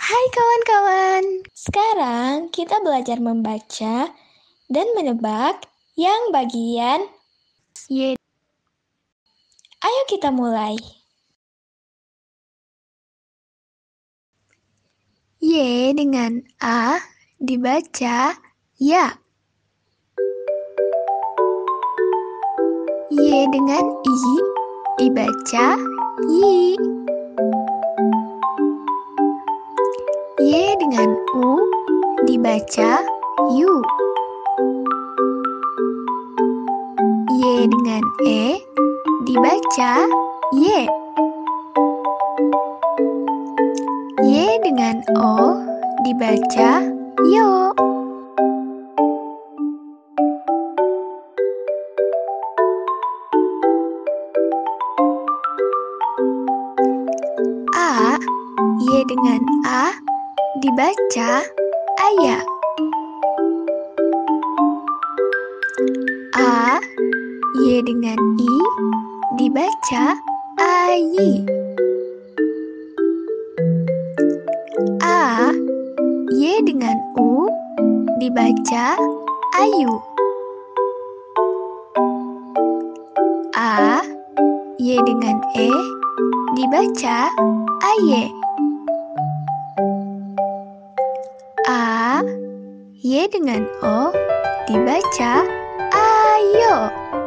Hai kawan-kawan, sekarang kita belajar membaca dan menebak yang bagian Y. Ayo kita mulai. Y dengan A dibaca ya. Y dengan I dibaca yi. Y dengan U dibaca yu. Y dengan E dibaca ye. Y dengan O dibaca yo. A, Y dengan A dibaca ayah. A, Y dengan I dibaca ayi. A, Y dengan U dibaca ayu. A, Y dengan E dibaca aye. A, Y dengan O dibaca ayo.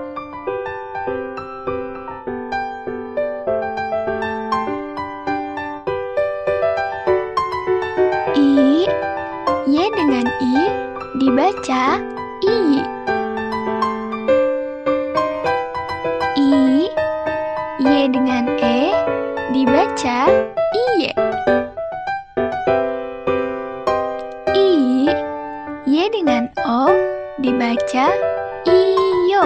I, Y dengan I dibaca i. I, Y dengan E dibaca iye. I, Y dengan O dibaca iyo.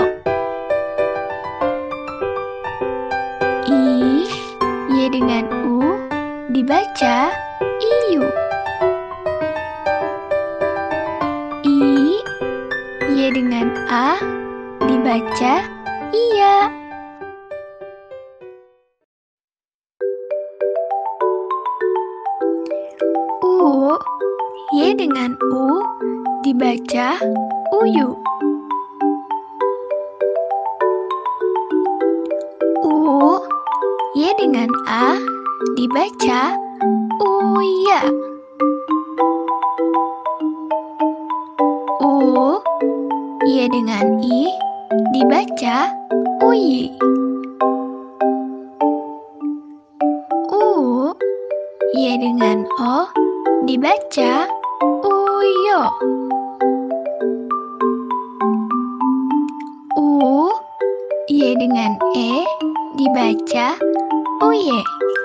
I, Y dengan U dibaca iyu. I, Y dengan A dibaca iya. U, Y dengan U dibaca uyu. U, Y dengan A dibaca uya. U, Y dengan I dibaca uyi. U, Y dengan O dibaca uyo. U, Y dengan E dibaca uye.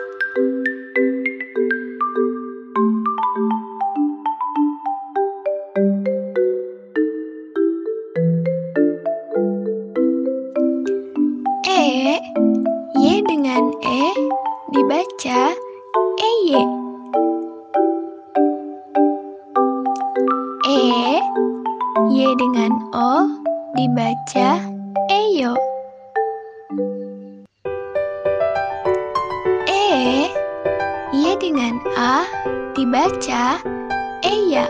E, Y dengan E dibaca eye. E, Y dengan O dibaca eyo. E, Y dengan A dibaca eya.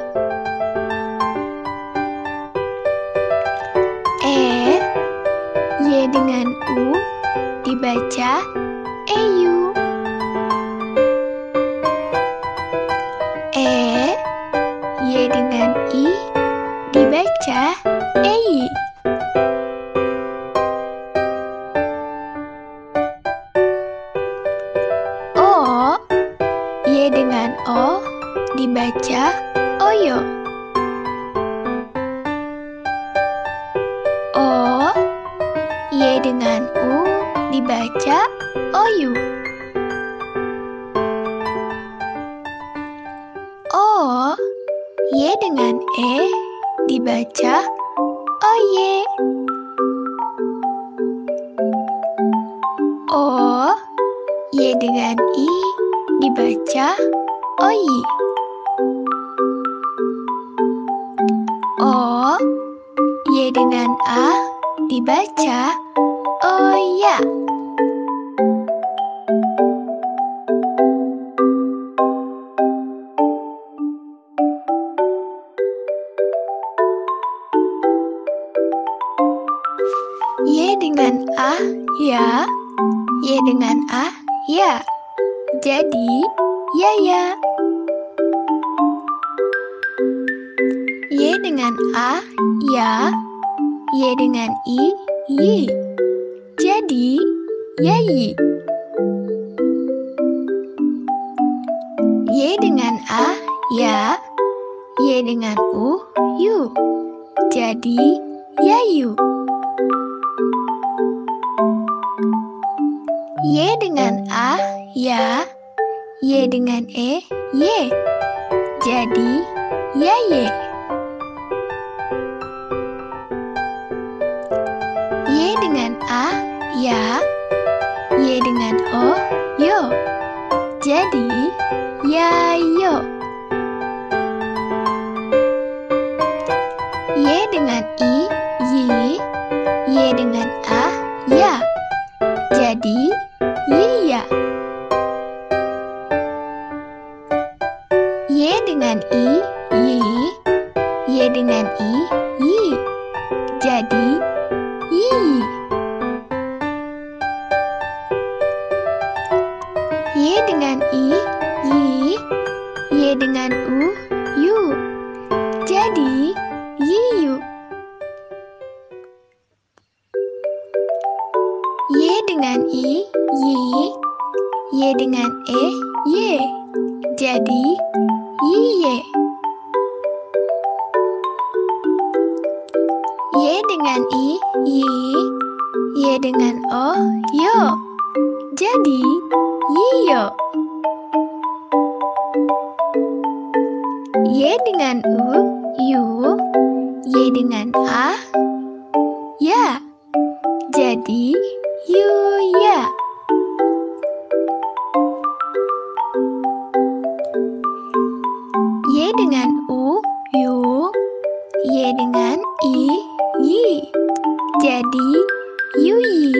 E, Y dengan U dibaca eyu. E, Y dengan I dibaca eyi. O, Y dengan O dibaca oyo. O, Y dengan U dibaca oyu. O, Y dengan E dibaca oye. O, Y dengan I dibaca oyi. O, Y dengan A dibaca oya. A, ya. Y dengan A, ya. Jadi, yaya. Y dengan A, ya. Y dengan I, yi. Jadi, yayi. Y dengan A, ya. Y dengan U, yu. Jadi, yayu. Y dengan A, ya. Y dengan E, ye. Jadi, yaye. Y dengan A, ya. Y dengan O, yo. Jadi, yayo. Y dengan I, yi. Y dengan A, ya. Jadi, yiya. Y dengan I, yi. Y dengan I, yi. Jadi, yiyi. Y dengan I, yi. Y dengan U, yu. Jadi, yiyu. Y dengan I, yi. Y dengan E, ye. Jadi, yiye. Y dengan I, yi. Y dengan O, yo. Jadi, yiyo. Y dengan U, yu. Y dengan A, ya. Jadi, yuya. Y dengan U, yu. Y dengan I, yi. Jadi, yuyi.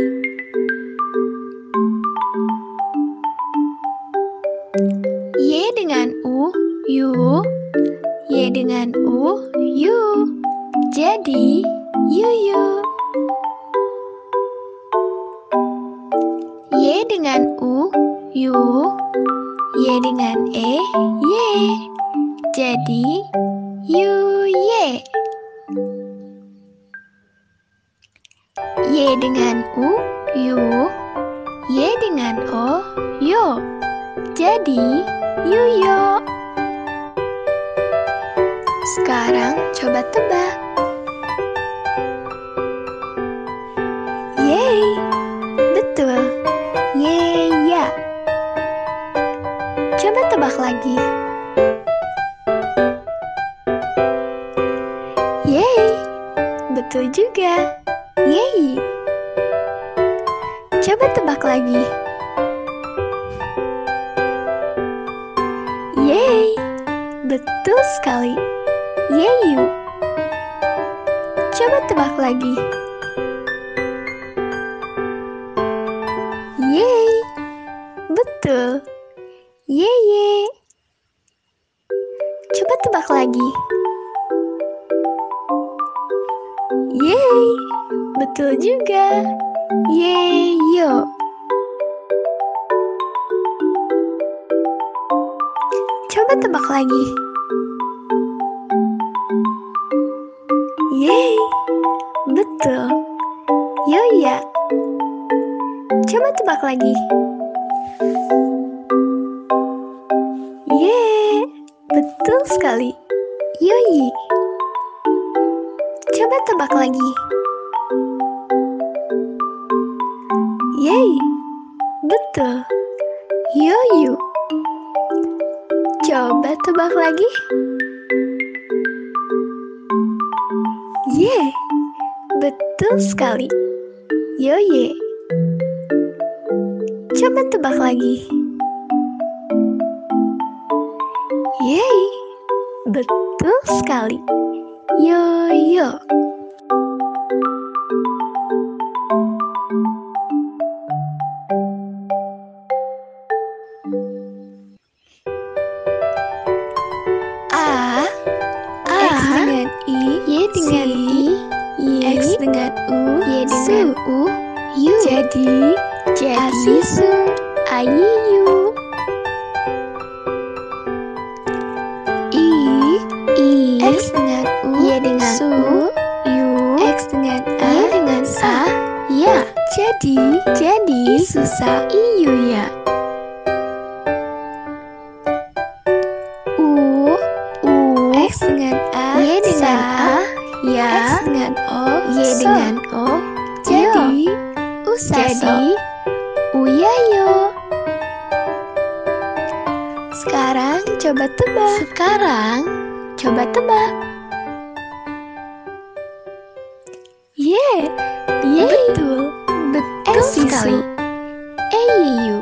Y dengan U, yu. Y dengan U, yu. Jadi, yuyu. Y dengan U, yu. Y dengan E, ye. Jadi, yuye. Y dengan U, yu. Y dengan O, yo. Jadi, yuyo. Sekarang coba tebak. Yeay, betul. Yeya. Coba tebak lagi. Yeay, betul juga. Yeay. Coba tebak lagi. Yeay, betul sekali. Yeyu. Coba tebak lagi. Yeay, betul. Yeye. Coba tebak lagi. Yeay, betul juga. Yeyo. Coba tebak lagi. Yeay, betul. Yoya. Coba tebak lagi. Yeay, betul sekali. Yoyi. Coba tebak lagi. Yeay, betul. Yoyu. Coba tebak lagi. Yeay, betul sekali. Yoye. Coba tebak lagi. Yeay, betul sekali. Yoyo. X dengan I, Y dengan I, Y dengan U, Y dengan U, yu. Jadi Asisu, Ayiyu. X dengan U, Y dengan Su, Yu, X dengan A, Y dengan Sa, Ya. Jadi susah Iyu ya. U, X dengan A, Y dengan Sa, A, Ya. X dengan O, Y So. dengan O, Jadi Yo. Jadi Uyayo. Sekarang coba tebak. Betul sekali. Eyiyu.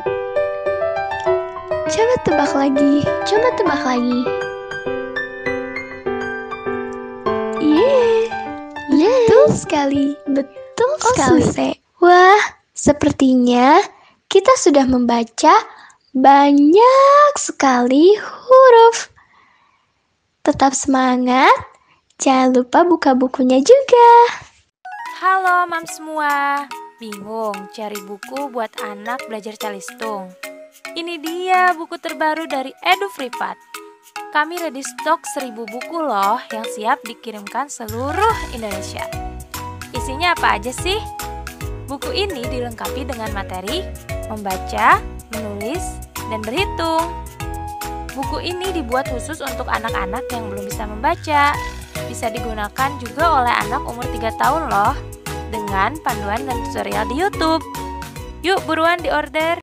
Coba tebak lagi. Betul sekali. Suse. Wah, sepertinya kita sudah membaca banyak sekali huruf. Tetap semangat, jangan lupa buka bukunya juga. Halo Mam semua, bingung cari buku buat anak belajar calistung? Ini dia buku terbaru dari EduFreepad. Kami ready stok 1000 buku loh yang siap dikirimkan seluruh Indonesia. Isinya apa aja sih? Buku ini dilengkapi dengan materi membaca, menulis, dan berhitung. Buku ini dibuat khusus untuk anak-anak yang belum bisa membaca. Bisa digunakan juga oleh anak umur 3 tahun loh, dengan panduan dan tutorial di YouTube. Yuk buruan diorder.